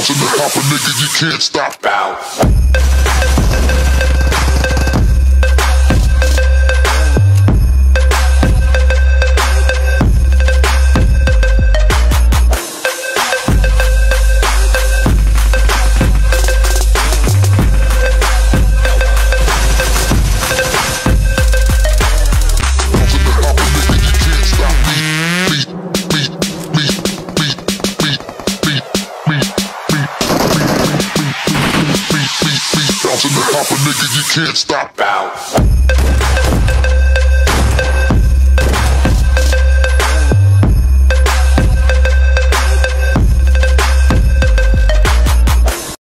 Bouncing the hopper, nigga, you can't stop. Bounce. Bouncing the hopper, nigga, you can't stop. Bounce.